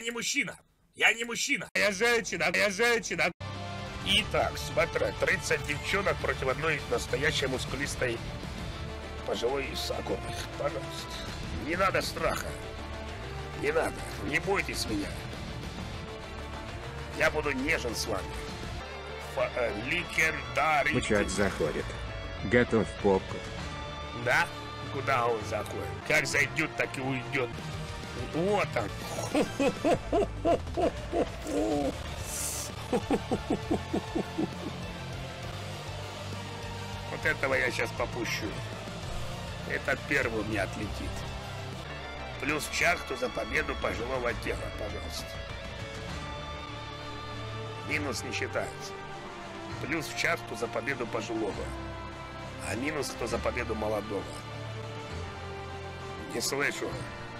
не мужчина. Я не мужчина. Я женщина. Я женщина. Итак, смотря 30 девчонок против одной настоящей мускулистой пожилой сакуры. Пожалуйста. Не надо страха. Не надо. Не бойтесь меня. Я буду нежен с вами. Легендарный. Мучать заходит. Готовь попку. Да? Куда он заходит? Как зайдет, так и уйдет. Вот он. Вот этого я сейчас попущу. Этот первый у меня отлетит. Плюс в шахту за победу пожилого тела, пожалуйста. Минус не считается. Плюс в шахту за победу пожилого. А минус кто за победу молодого. Не слышу.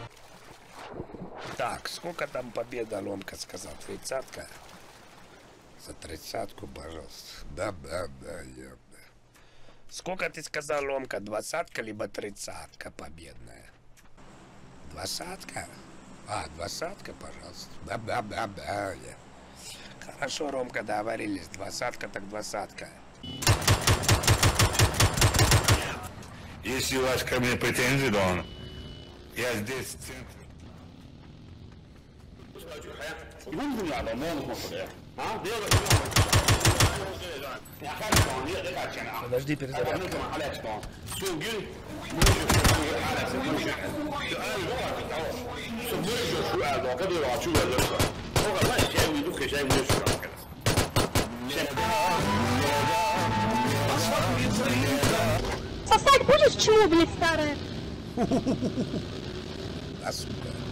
Так, сколько там победа, Ломка сказал? 30-ка? За 30-ку, пожалуйста. Да, я. Сколько ты сказал, Ломка? 20-ка либо 30-ка победная? 20-ка? А, 20-ка, пожалуйста. Да. Хорошо, Ромка, договорились. 20-ка так 20-ка. Если у вас ко мне претензии, Дон, я здесь в центре. Подожди, перезарядка. Сосать будешь, чего, блядь, старая? А, сука.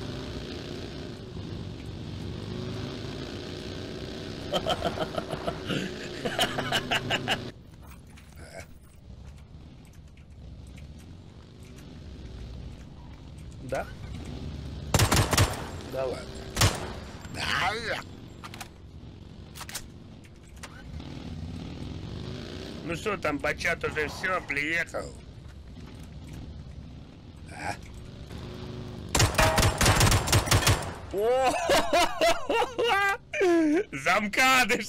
Да? Да ладно. Да. Ну что там, бачат уже все, приехал. А? О, замкадыш!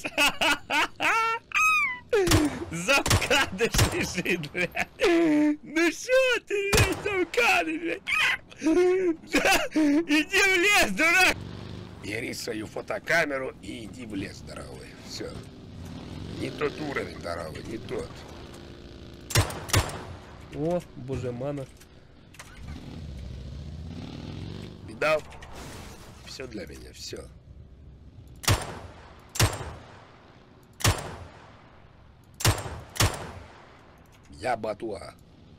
Замкадыш лежит, бля! Ну что ты, блядь, замкадыш, блядь? Да, иди в лес, дурак! Бери свою фотокамеру и иди в лес, дорогой. Все. Не тот уровень, дорогой, не тот. О, боже, мана. Видал? Все для меня, все. Я Батуа.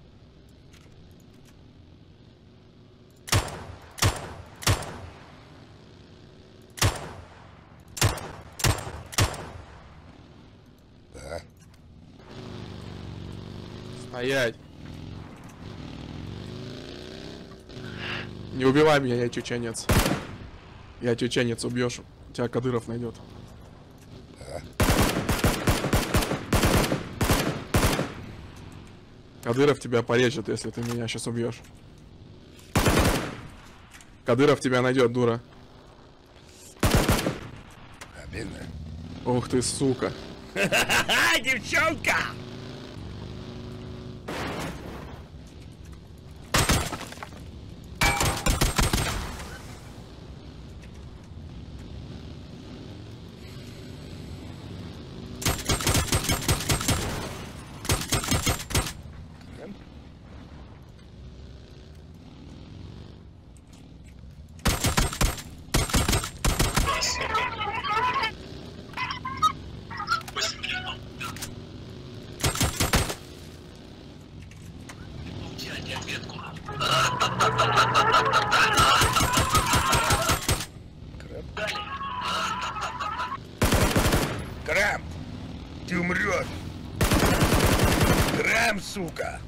Да. Стоять. Не убивай меня, я чеченец. Я чеченец, убьешь, тебя Кадыров найдет. Да. Кадыров тебя порежет, если ты меня сейчас убьешь. Кадыров тебя найдет, дура. Обидно. Ух ты, сука. Ха-ха-ха, девчонка! Крам, ты умрешь. Крам, сука.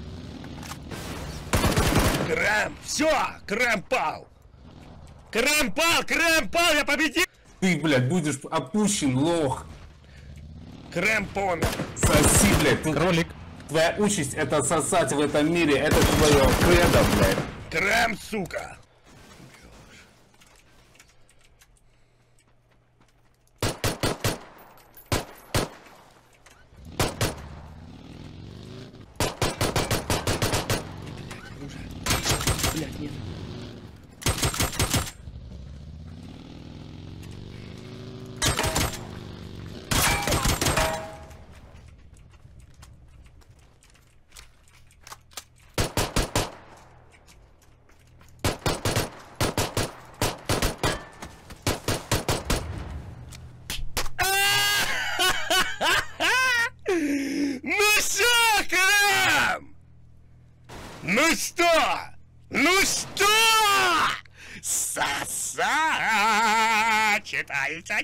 Крам, все, Крам пал. Крам пал, я победил. Ты, блядь, будешь опущен, лох. Крам помер. Соси, блядь. Кролик. Твоя участь это сосать в этом мире. Это твое кредо, блядь. Крам, сука. Ну что? Ну что? Сосать! Читается,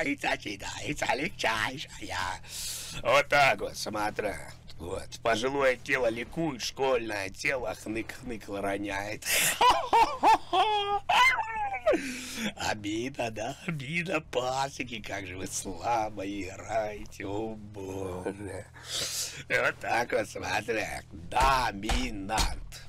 легчайшая. Вот так вот, смотри. Вот, пожилое тело ликует, школьное тело хнык-хнык роняет. Обида, да, обида, пасеки, как же вы слабо играете, о боже. Вот так вот, смотри, доминант,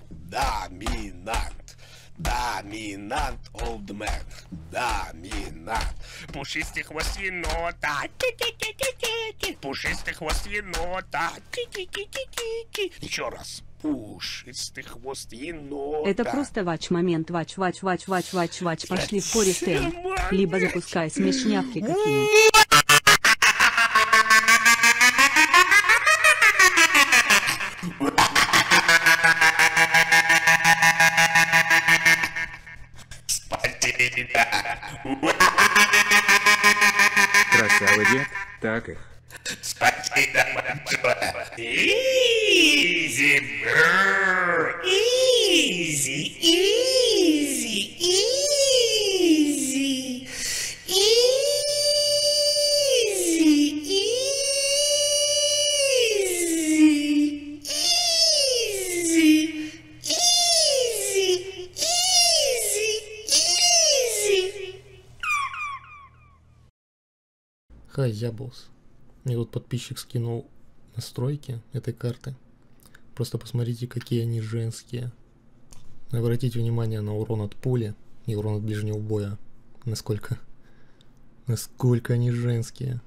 old man, доминант. Пушистый хвост енота, пушистый хвост енота, еще раз. Пушистый хвост енота. Это просто вач-момент, вач. Пошли в Forest End. Либо запускай смешнявки какие. Красавый дед, так их. Спасибо большое. Easy, brr. Easy, easy, easy, easy, easy, easy. Хай, я босс. Мне тут подписчик скинул настройки этой карты. Просто посмотрите, какие они женские. Обратите внимание на урон от пули и урон от ближнего боя. Насколько они женские.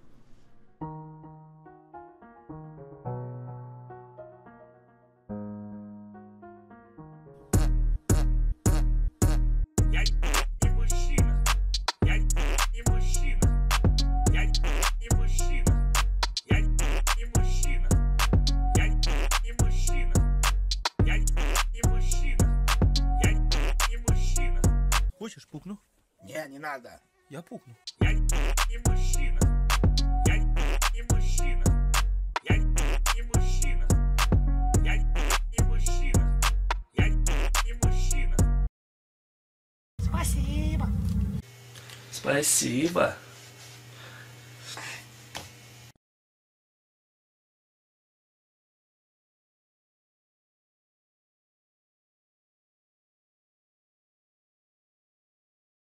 Хочешь, пукну? Не, не надо. Я пукну. Я не мужчина. Я не мужчина. Я не мужчина. Я не мужчина. Я не мужчина. Спасибо. Спасибо.